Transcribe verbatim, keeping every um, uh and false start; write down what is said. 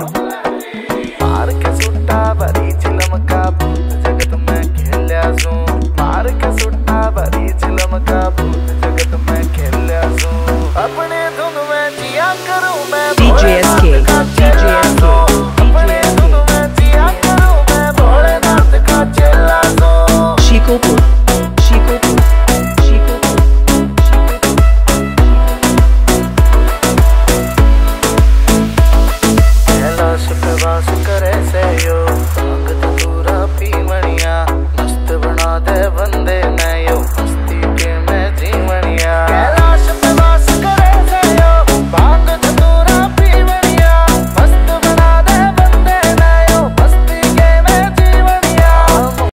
मार के सुट्टा भरी चिलम का भूत जगत में खेल्या सू। मार के सुट्टा भरी चिलम का भूत जगत में खेल्या सू। अपने